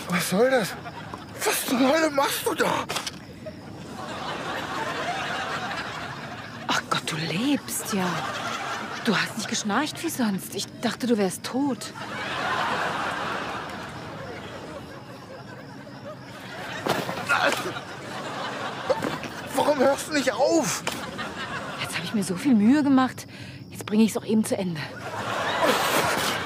Was soll das? Was zur Hölle machst du da? Ach Gott, du lebst ja. Du hast nicht geschnarcht wie sonst. Ich dachte, du wärst tot. Warum hörst du nicht auf? Jetzt habe ich mir so viel Mühe gemacht. Jetzt bringe ich es auch eben zu Ende.